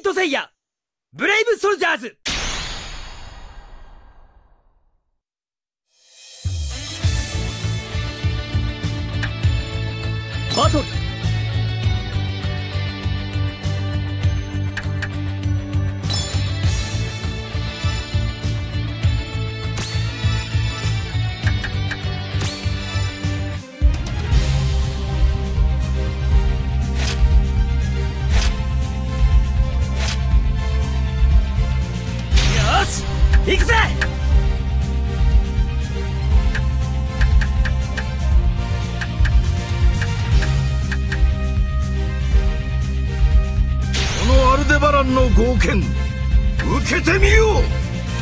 ントセイヤブレイブソルジャーズ。バトル。よし行くぜ。 アルデバランの豪剣受けてみよう。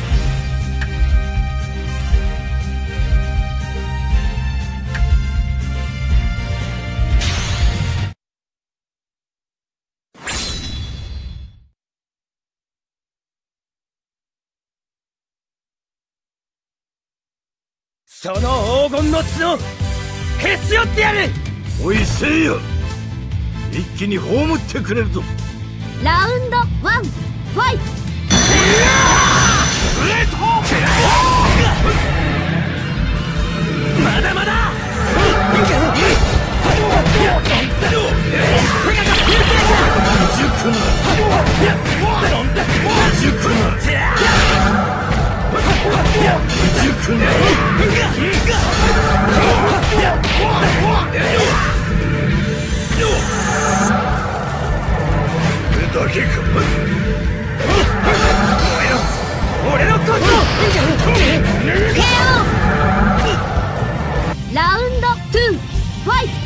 その黄金の角へし折ってやる。 おいせいや、一気に葬ってくれるぞ。 ラウンド1ファイト。 まだまだ。 だけか。 俺のコスモ KO。 ラウンド2ファイト。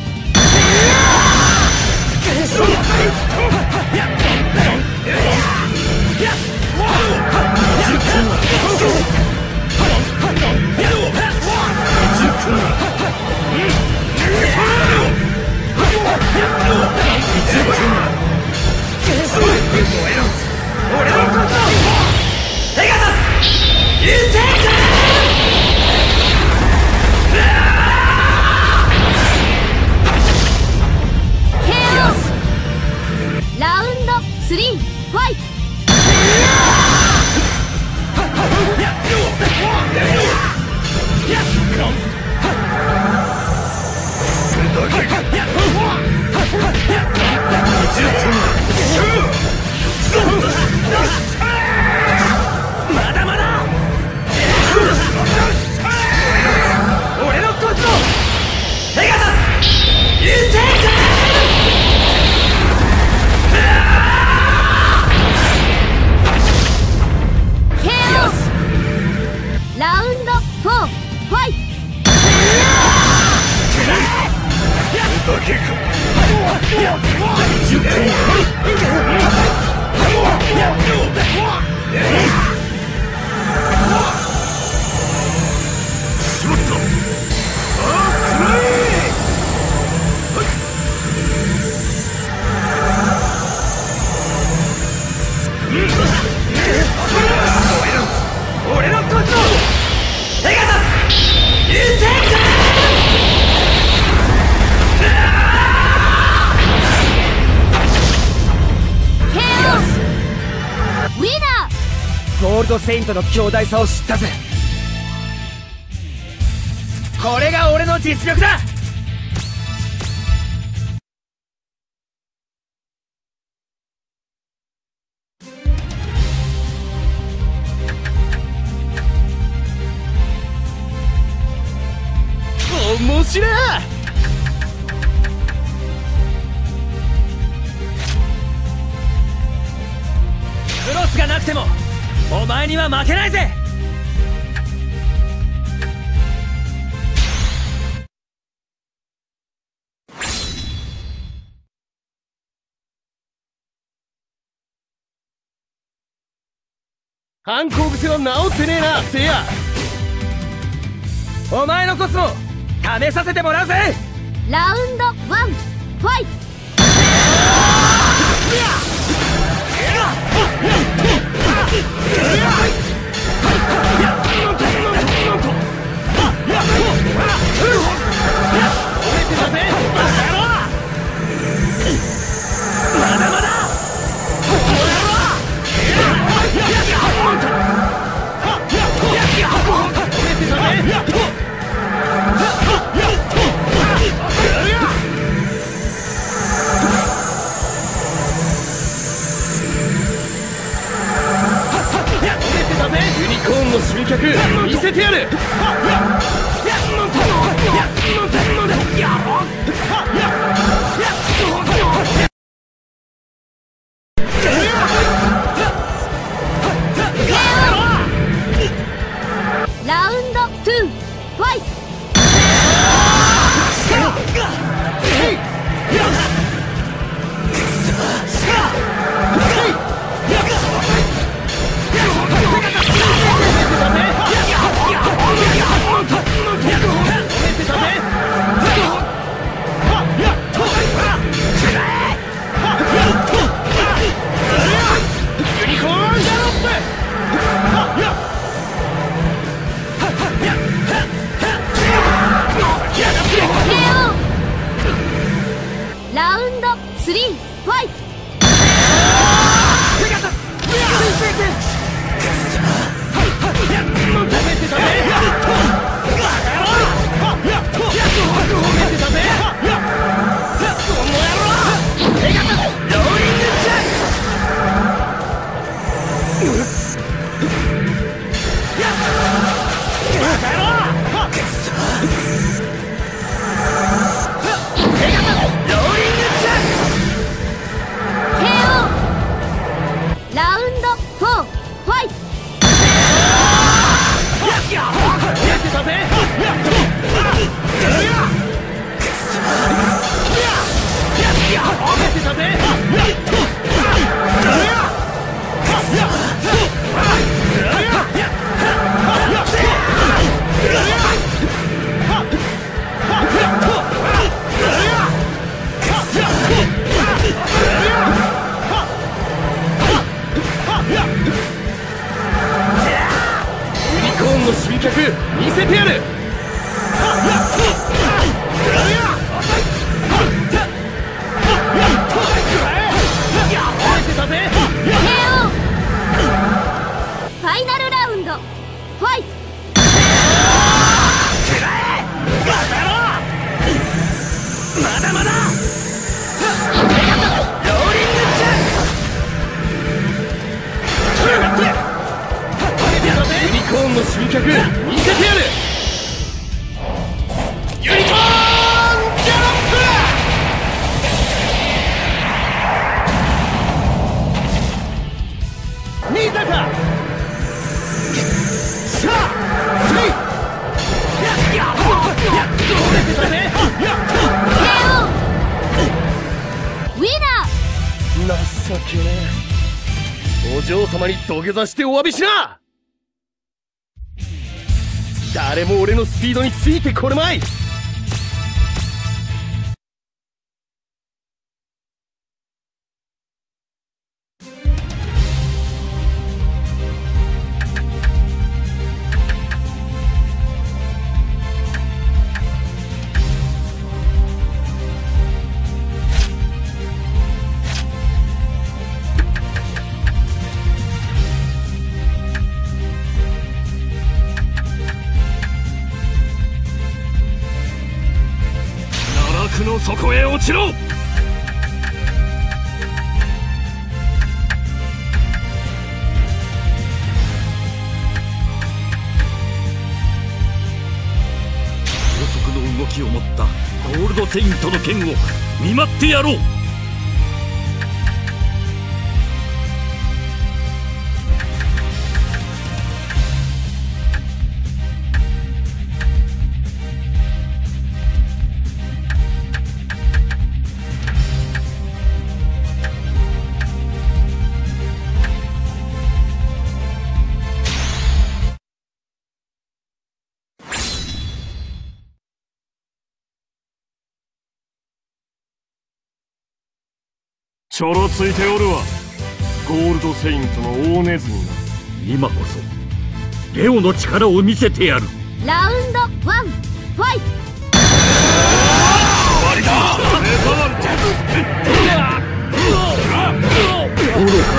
俺のコスモペガサス流星 KO。 ラウンド3ファイト。 まだまだ。俺のコスモペガサス流星 KO。 ラウンド4ファイト。 だけか。しまった。さあ食らえ。 俺のコスモペガサス流星ウィナー。 ゴールドセイントの強大さを知ったぜ。これが俺の実力だ。面白い。クロスがなくてもお前には負けないぜ。反抗癖は治ってねえな、せいや。お前のコスモ試させてもらうぜ。 ラウンド1ファイト。 まだまだ。 脚見せてやる。 ラウンド2ファイト。ラウンド3ファイト。ラウンド4ファイト。 の新脚見せてやる。 ファイナルラウンドファイト。 まだまだユニコーンの新脚見せてやる。ユニコーンギャロップ。見たか。さあせいウィナー。 情けねえ。お嬢様に土下座してお詫びしな。誰も俺のスピードについてこれまい。の底へ落ちろ。高速の動きを持ったゴールドセイントの剣を見舞ってやろう。ちょろついておるわ、ゴールドセイントの大ネズミが。今こそレオの力を見せてやる。 ラウンド1ファイト。 終わりだ。愚か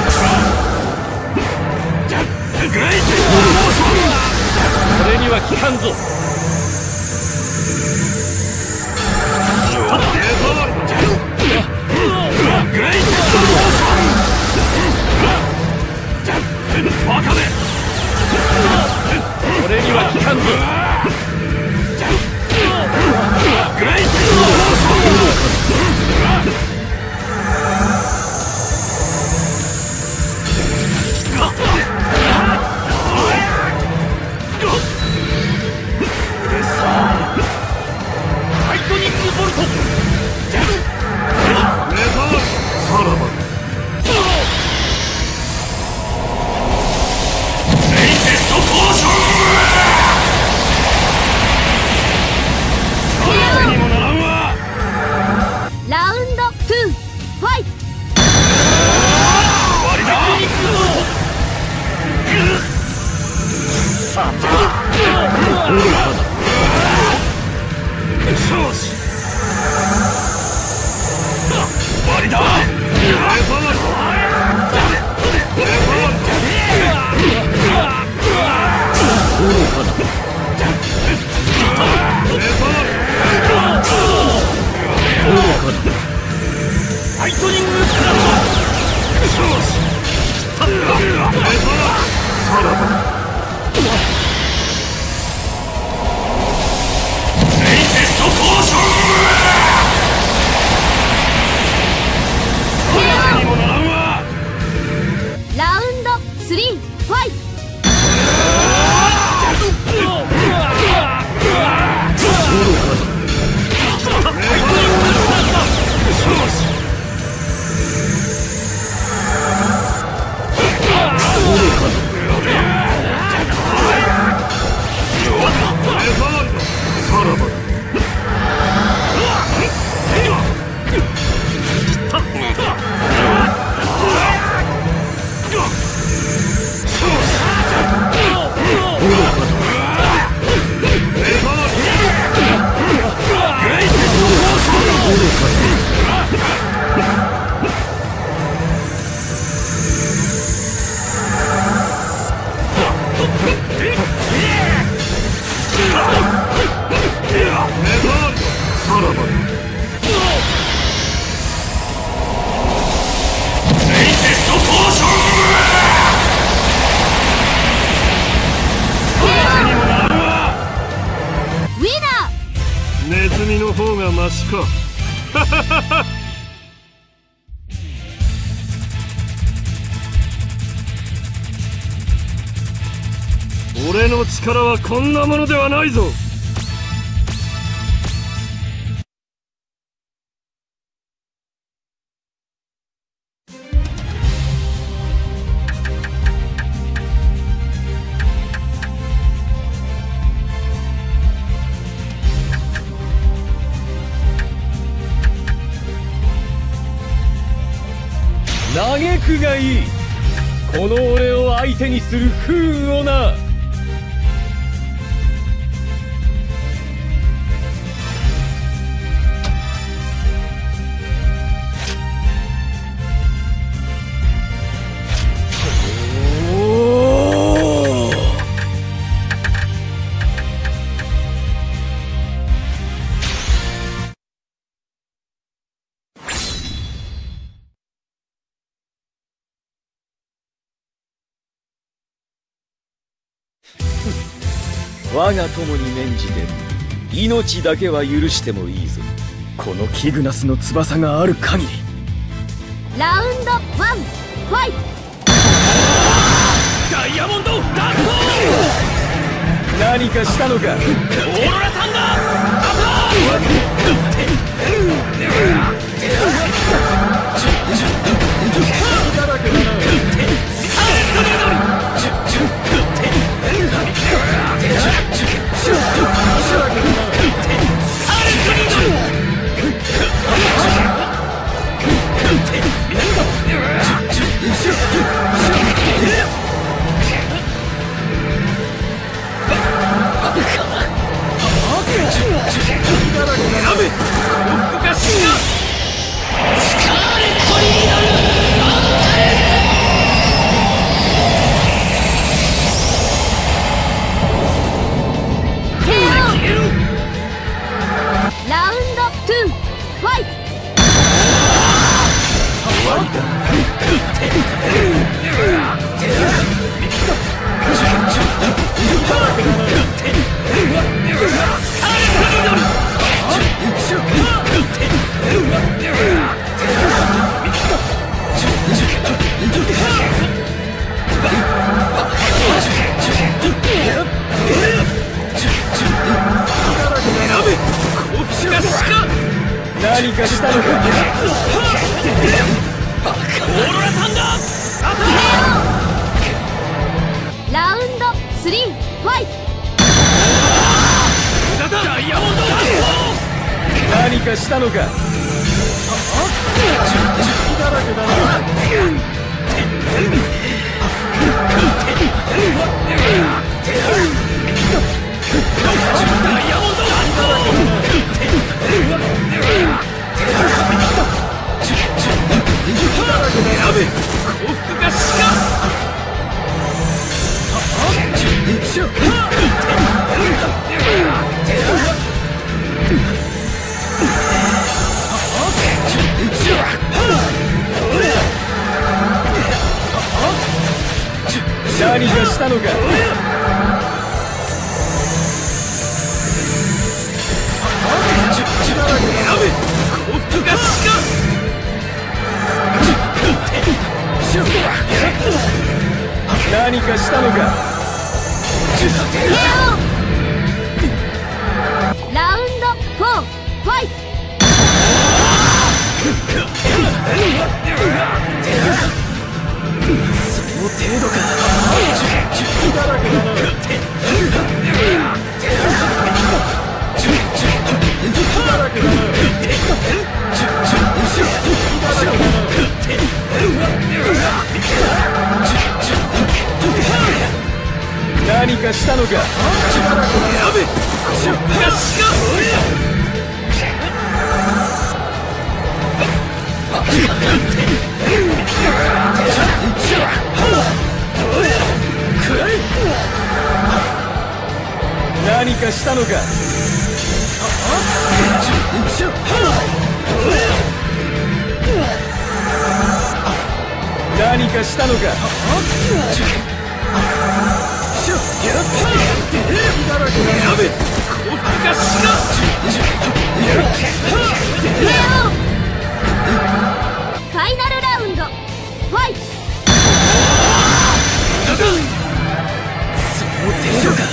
だ。これには効かんぞ。バカめ。 かんぞ。グレイテストライトニングボルト。さらばレイテストポーション。にもならんわ。 ラウンド2ファイト。 割りだ。終始終わりだ。ライトニングスラッシュ。さらばレイテストポーション。にもならんわ。 ラウンド3ファイト。ネズミの方がマシか。俺の力はこんなものではないぞ。 嘆くがいい。この俺を相手にする不運をな。我が友に免じて命だけは許してもいいぞ。このキグナスの翼がある限り。 ラウンド1ファイト。 ダイヤモンドダークホール。何かしたのか。オーロラサンダーアタ何かしたのか。 オーロラサンダーアタラウンド3ファイト。 ダイヤモンドダス何かしたのか。だらけだな。何かしたのか。何かしたのか。 ラウンド4ファイト。 その程度か。何かしたのか。何かしたのか。何かしたのか。 ファイナルラウンドファイト。 その程度か。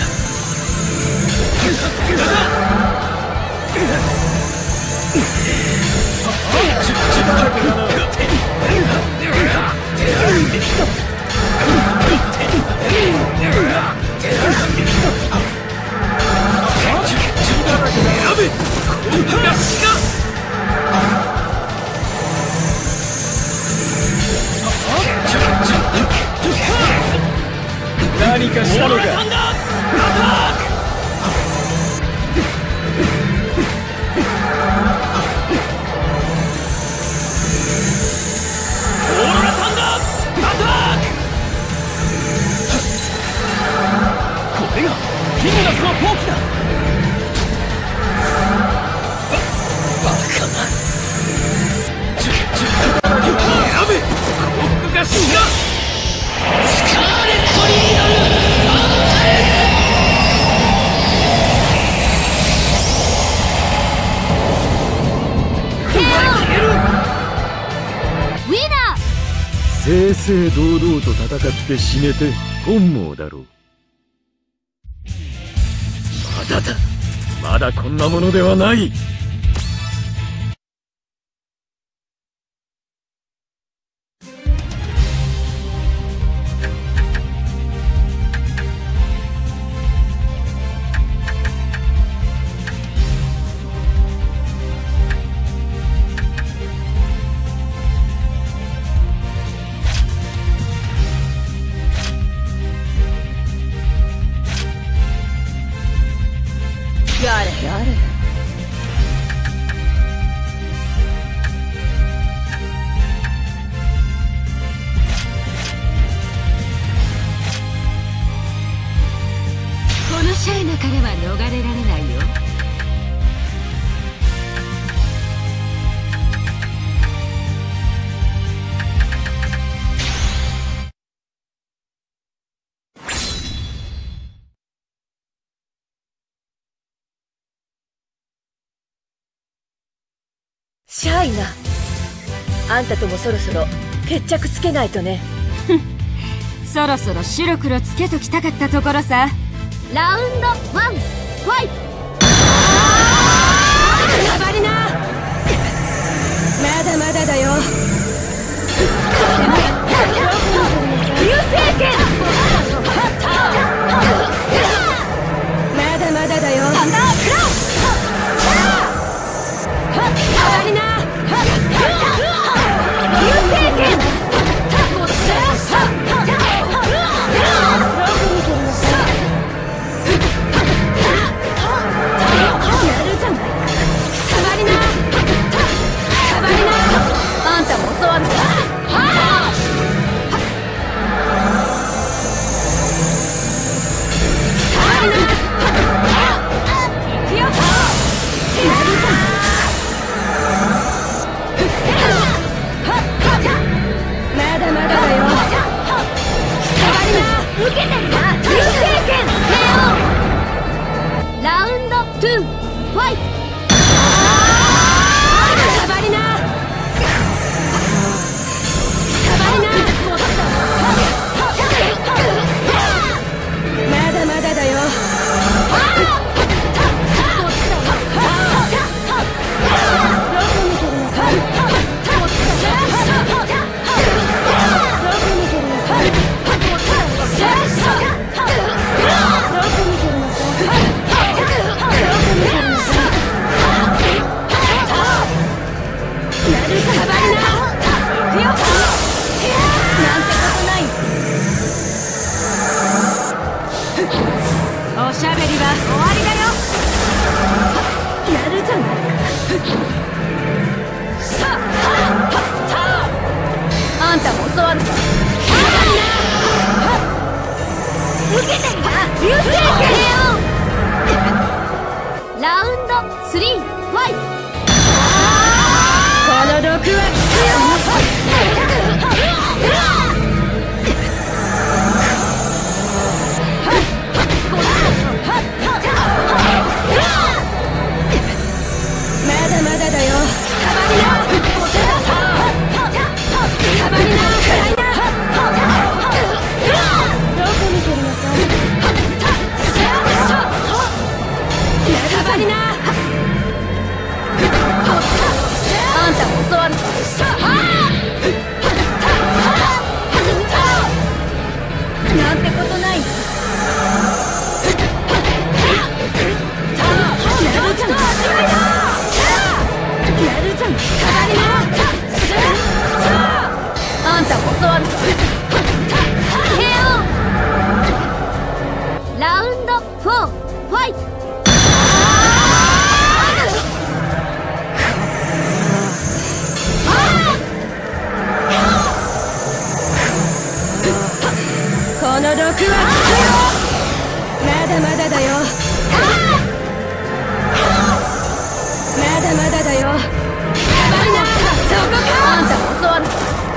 何かしたのか。 これがキングダスの放棄だ。バカな。やべ、幸福が死がスカーレットリードルウィナー。 正々堂々と戦って死ねて本望だろう。まだだ、まだこんなものではない。 やれ。このシャイな彼は逃れられないよ。 シャイな、あんたともそろそろ決着つけないとね。 そろそろ白黒つけときたかったところさ。ラウンド1ファイト。 やばりな。 まだまだだよ。流星剣。まだまだだよ。サンダークラウン。変わりな。流星剣。あんたも教わった。まだまだだよ。受けてるな。流星剣 KO。 ラウンド2ファイト。まだまだだよ。おしゃべりは終わりだよ。やるじゃないか。さあ、あんたも教わるか。受けてるな。流星剣。ラウンド3ファイト。この毒は効くよ。まだまだだよ。どこ見てるのさ。あんたも教わる。なんてことない。あんたも教わる。 KO。 ラウンド4ファイト。この毒は効くよ。まだまだだよ。まだまだだよ。そこか。あんたも教わる。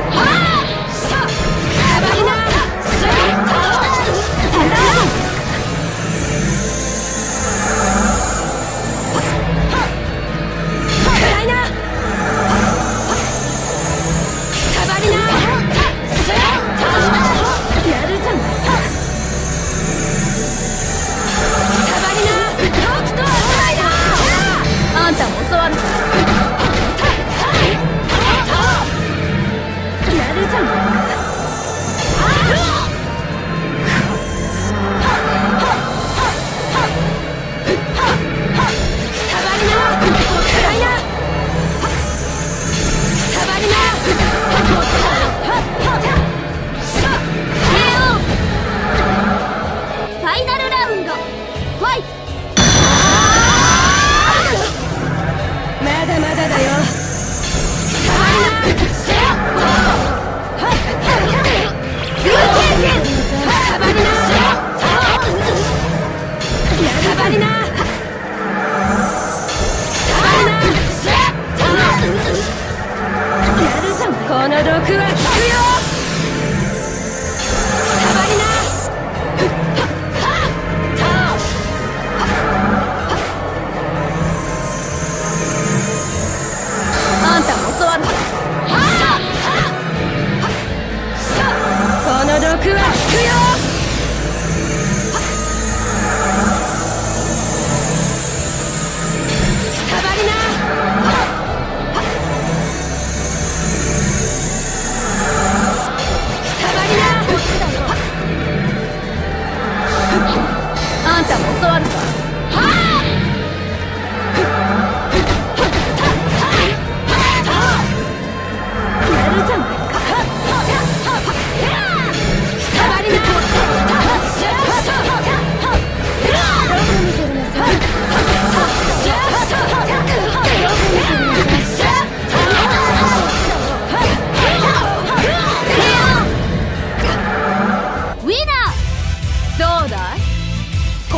あんたも教わる。やるじゃ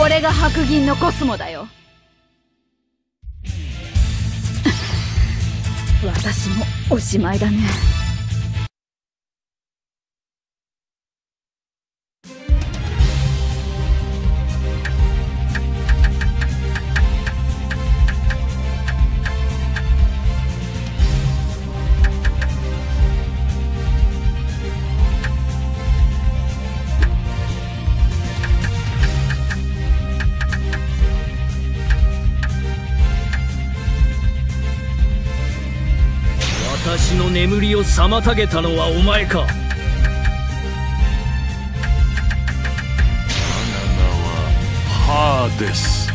れが白銀のコスモだよ。私もおしまいだね。 私の眠りを妨げたのはお前か。我が名はハーデス。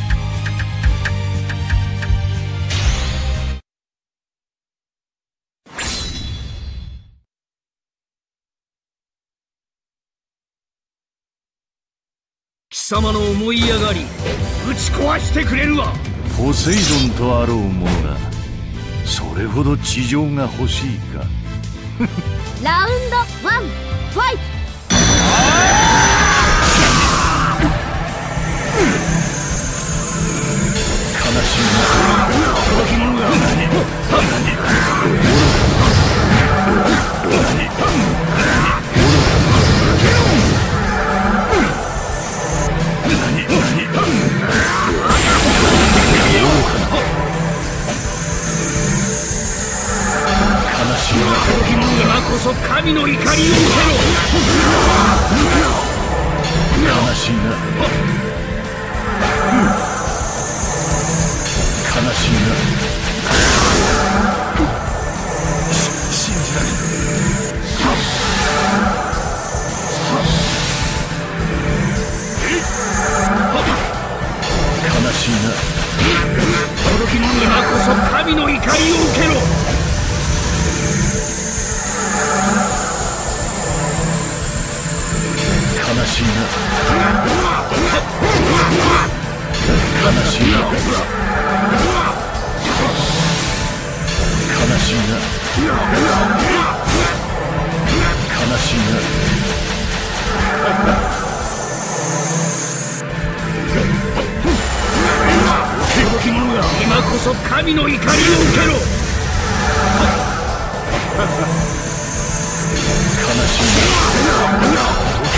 貴様の思い上がり打ち壊してくれるわ。 ポセイドンとあろうものがそれほど地上が欲しいか。 ラウンド1ファイト。 悲しみな届き物が今こそ神の怒りを受けろ。 悲しいな悲しいな。信じられる。悲しいな。 今こそ神の怒りを受けろ。 悲しいな悲しいな悲しいな悲しいな。 今こそ神の怒りを受けろ。 悲しいな。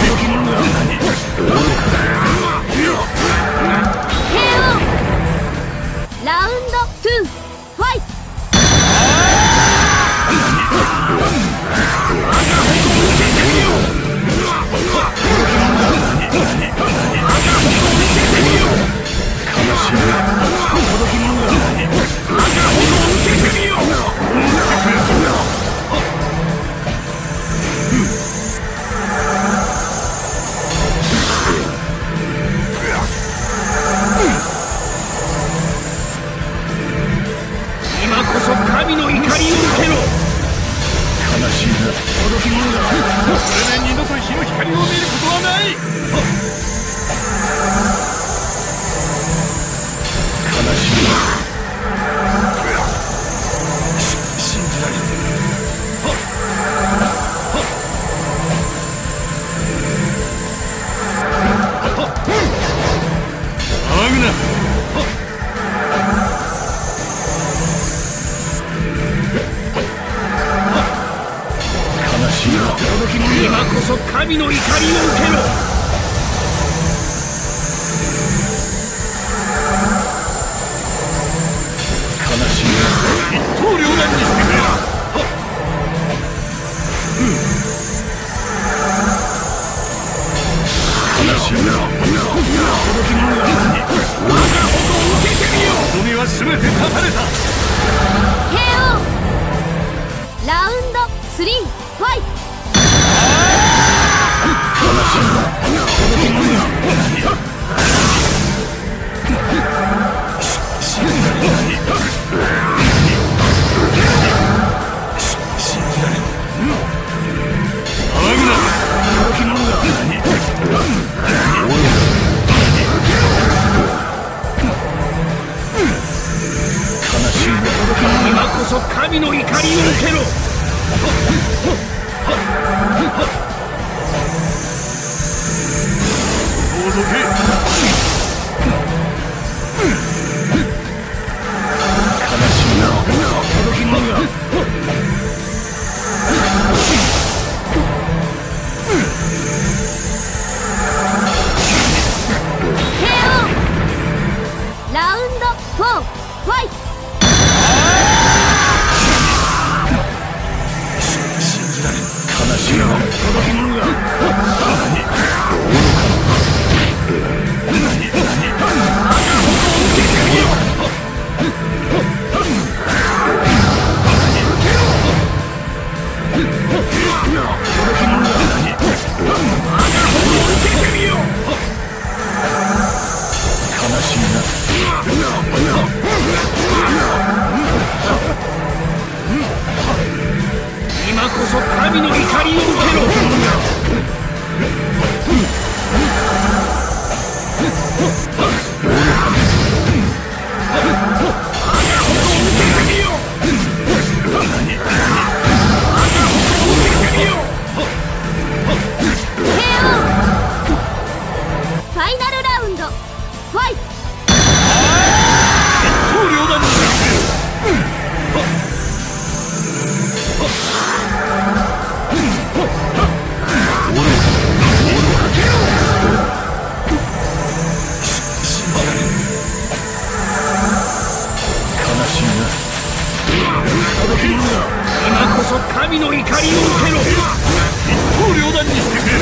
ラウンド2ファイト。 今こそ神の怒りを受けろ。 悲しいな。 届き物だ。これで二度と日の光を見ることはない。 悲しいな。信じられない。騒ぐな。 今こそ神の怒りを受けろ。 悲しいな。一刀両断にしてくれ。悲しいな。届き物が我がことを受けてみよう。望みは全て断たれた。 KO ラウンド3ファイト。 今こそ神の怒りを受けろ。 届け。 ファイト。 信じられん。悲しいな。届きもんが。今こそ神の怒りを受けろ。 ファイナルラウンドファイト。 棟梁だ。今こそ神の怒りを受けろ。一刀両断にしてくれ。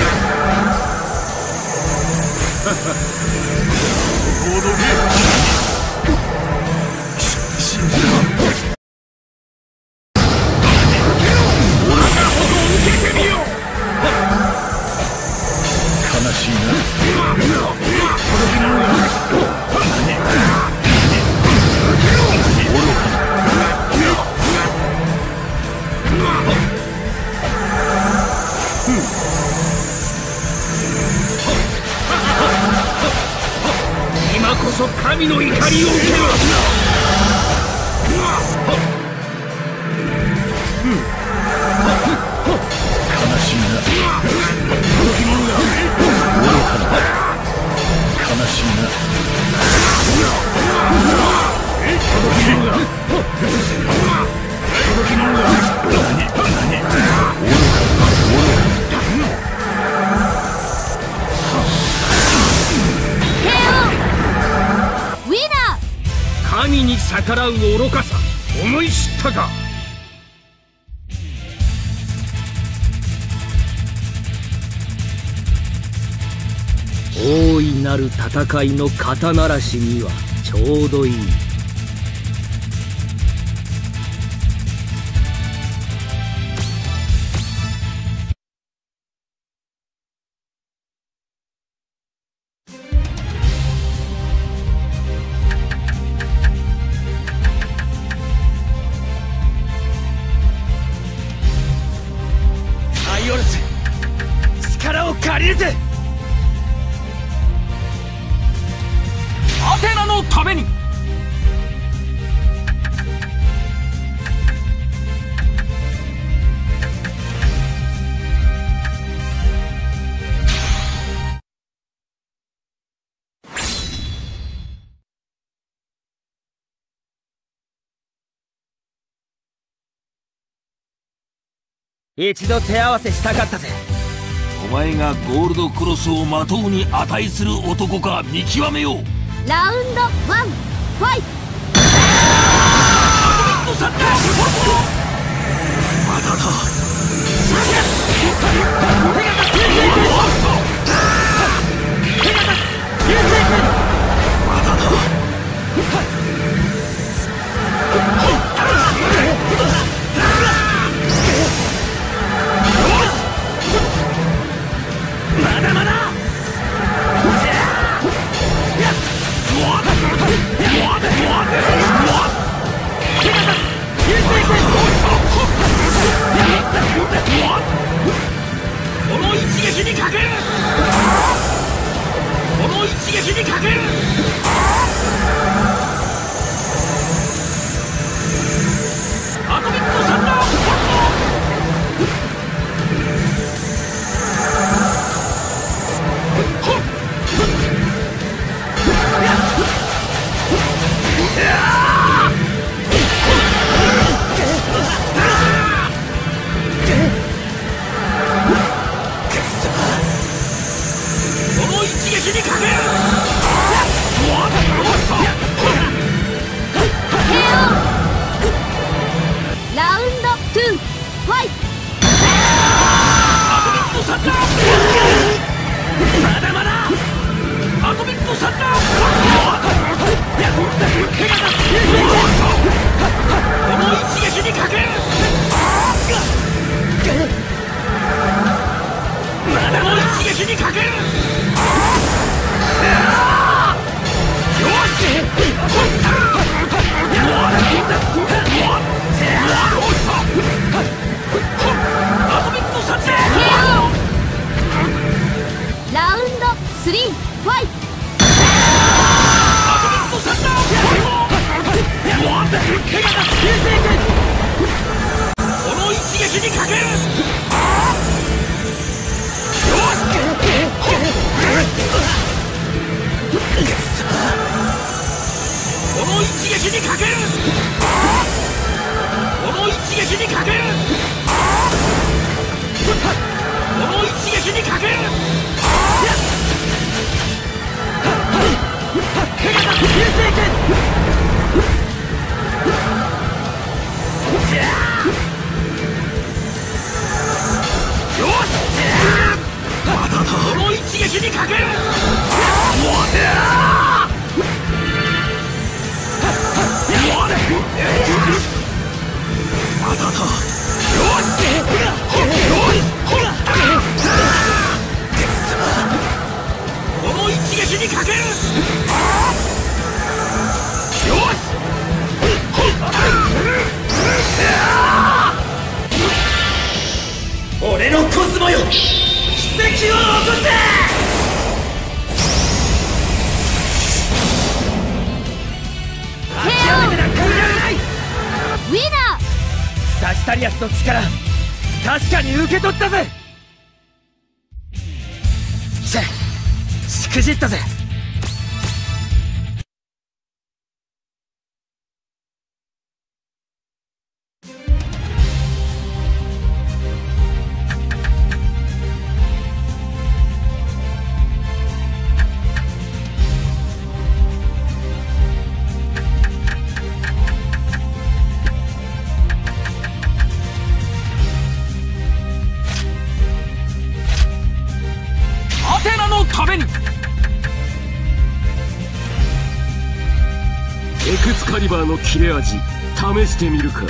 おどけ。信じろ。受けてみよう。悲しいな。届きものが。今こそ神の怒りを受けろ。悲しいな。届きものが。愚かだ。悲しいな。届きものが。届きものが。神に逆らう愚かさ、思い知ったか。 大いなる戦いの肩慣らしにはちょうどいい。 力を借りるぜ。アテナのために。 一度手合わせしたかったぜ。 お前がゴールドクロスを的うに値する男か見極めよう。 ラウンド1ファイト。 まだだ。まだだ。まだまだ。この一撃にかける。この一撃にかける。アトミックサンダー。この一撃にかける。 い。 この一撃にかける。この一撃にかける。この一撃にかける。この一撃にかける。まだだ。この一撃にかける。まだだ。この一撃にかける。俺のコスモよ、奇跡を起こせ。諦めてなんかいられない。 ウィナー。 サジタリアスの力、確かに受け取ったぜ。しくじったぜ。 アテナのために。 エクスカリバーの切れ味試してみるか。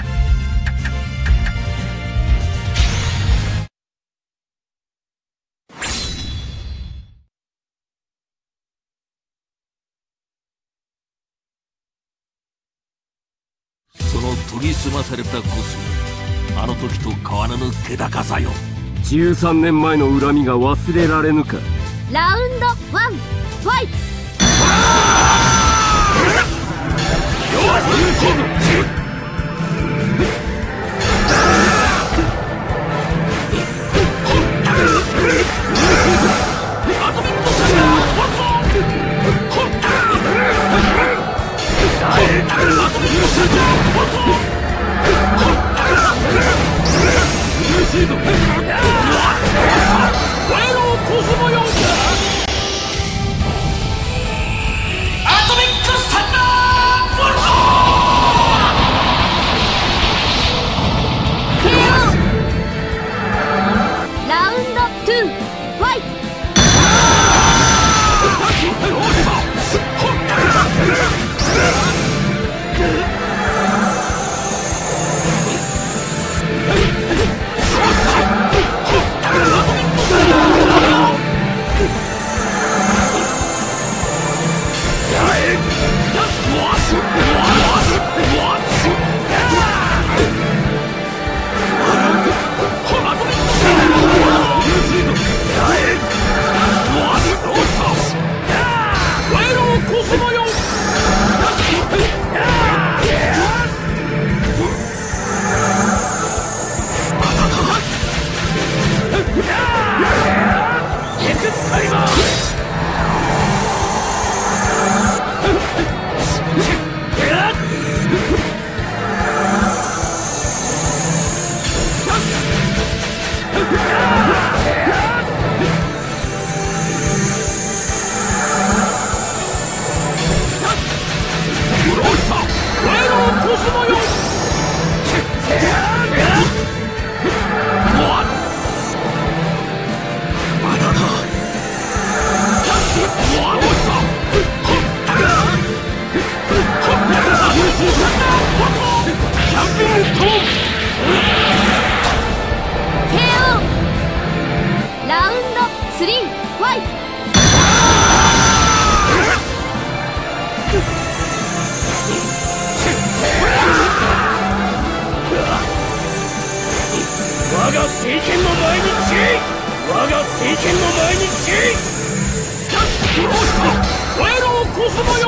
その研ぎ澄まされたコスモ、あの時と変わらぬ気高さよ。 13年前の恨みが忘れられぬか。 ラウンド1ファイト。 コスモよ。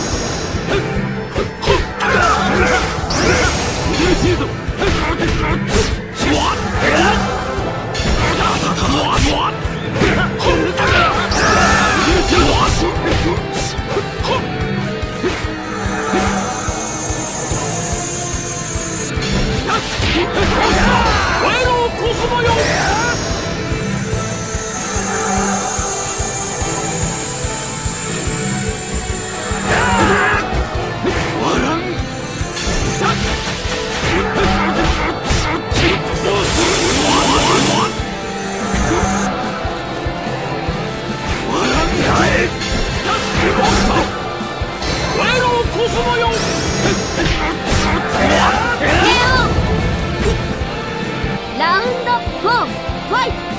ラウンド4ファイト。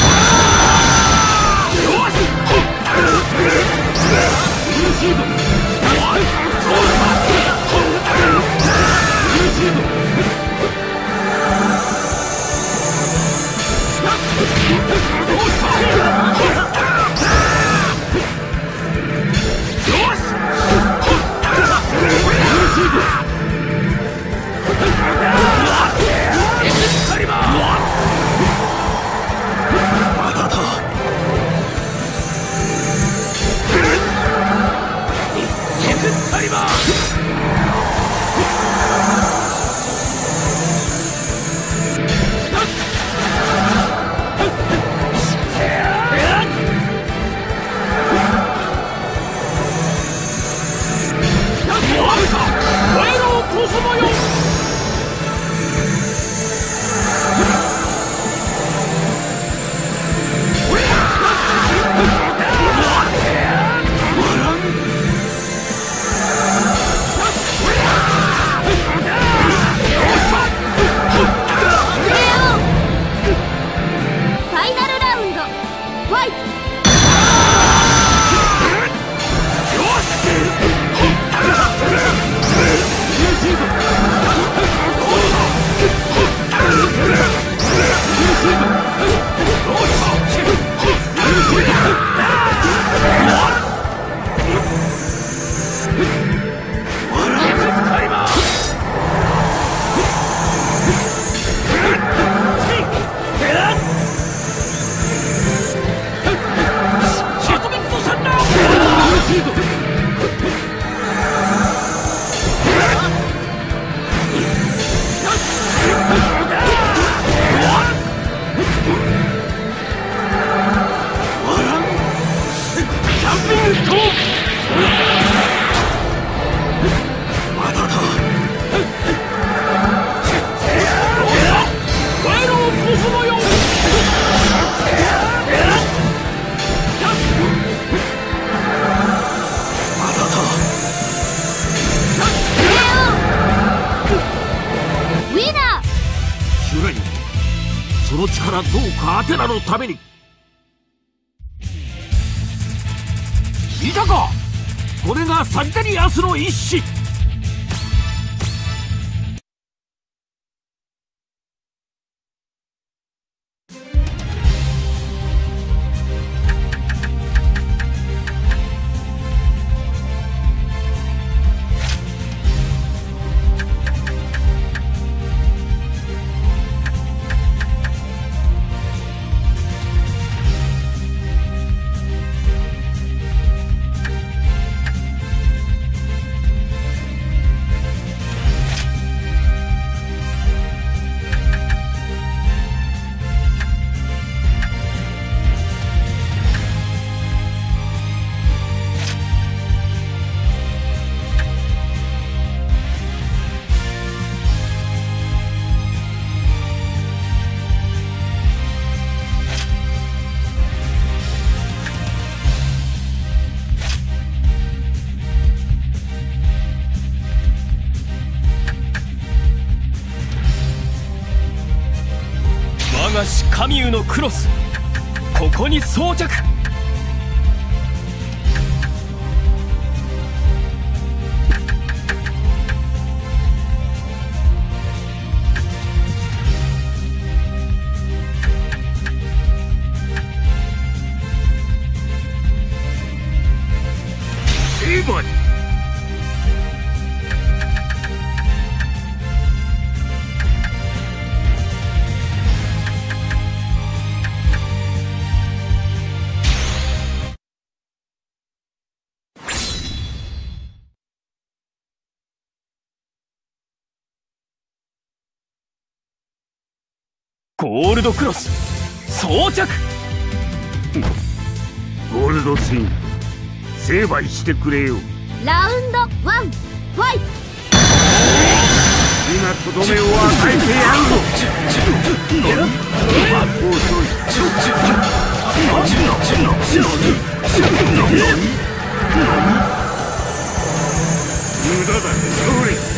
その力どうかアテナのために。見たか、これがサジタリアスの一子。 我が師カミューのクロス、ここに装着。 いバリ。 ゴールドクロス装着。 ゴールドセイント、成敗してくれよ。 ラウンド1ファイト。 今とどめを与えてやるぞ。遅い。無駄だ。それ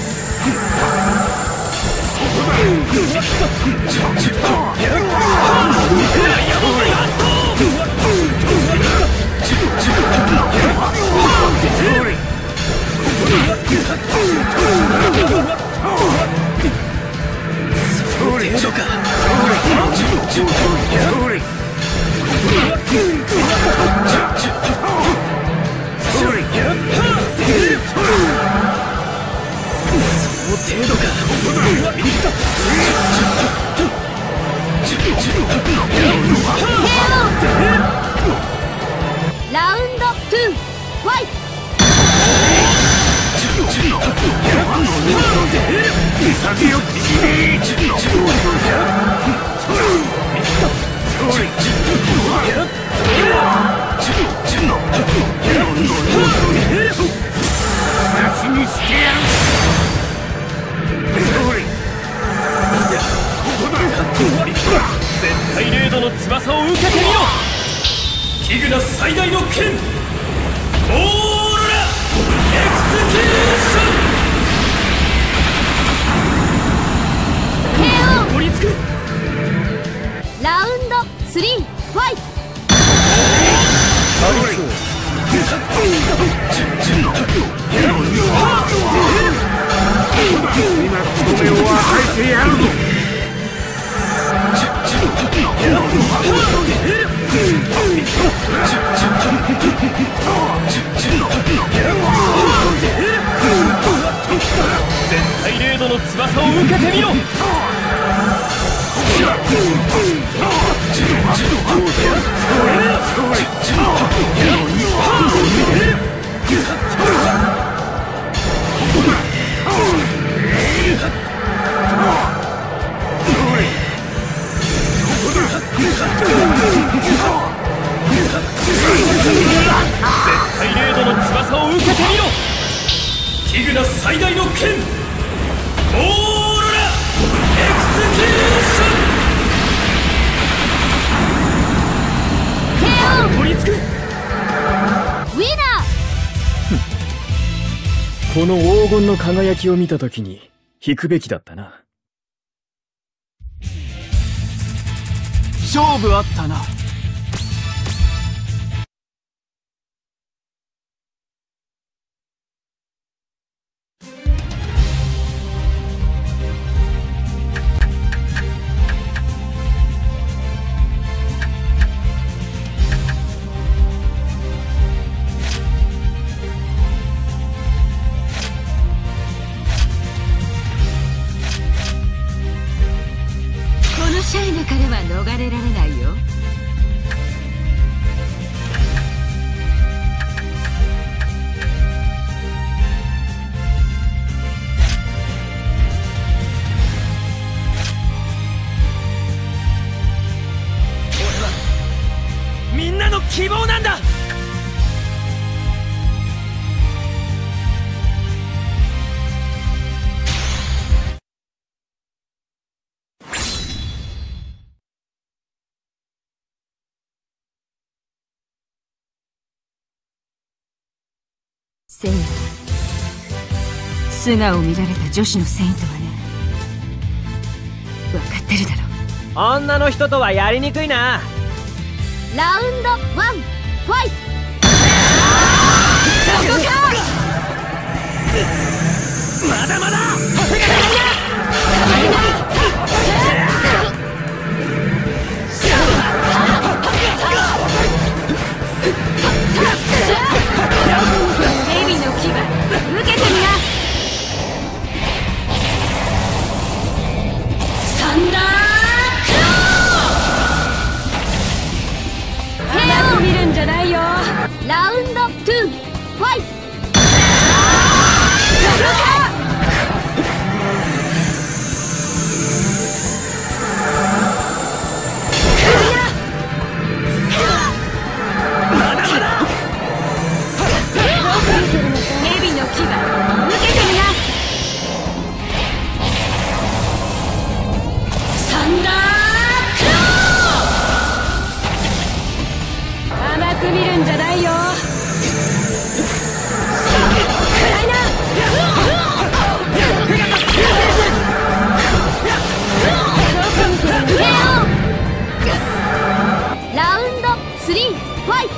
ラウンド2ファイト。 絶対レードの翼を受けてみろ。キグナス最大の剣、オーロラエクスキューション。取り付く。 ラウンド3ファイト。 今とどめを与えてやるぞ。 絶対レードの翼を受けてみろ。絶対レードの翼を受けてみろ。キグナス最大の剣、オーロラエクスキューション。取り付く。 ウィナー。この黄金の輝きを見たときに引くべきだったな。勝負あったな。 シャイナからは逃れられないよ。 俺はみんなの希望なんだ。 セイナ、素顔見られた女子のセイントはね、分かってるだろ。 女の人とはやりにくいな。 ラウンド1ファイト。そこか。 まだまだ。 蛇のファイト。蛇の牙受けてみな。サンダークロー。甘く見るんじゃないよ。暗いな。ラウンド3ファイト。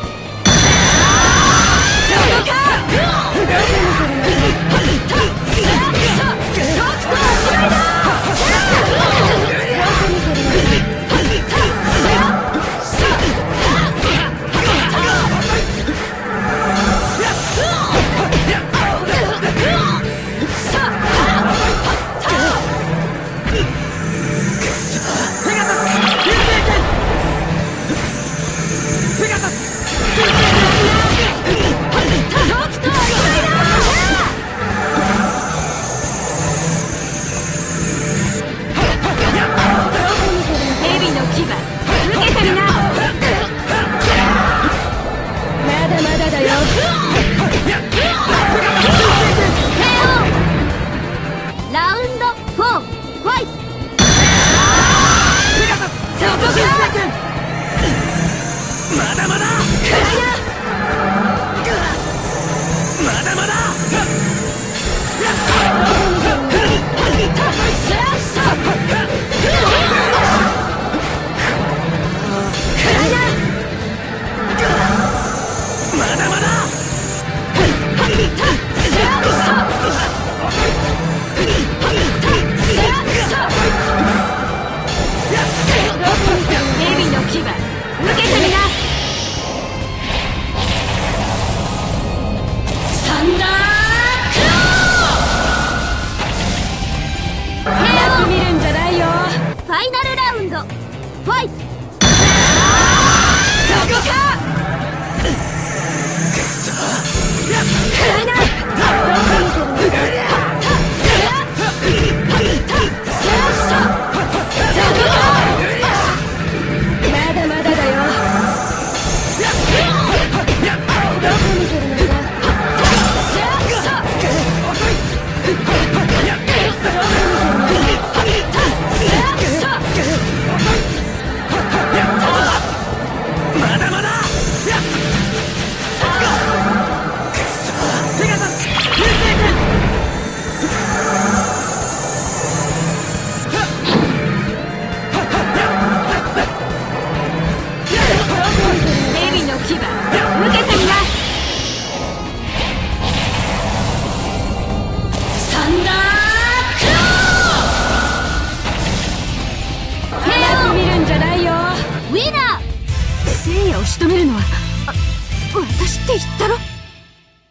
を仕留めるのは私って言ったろ。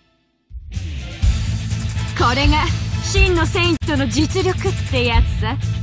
これが真のセイントの実力ってやつさ。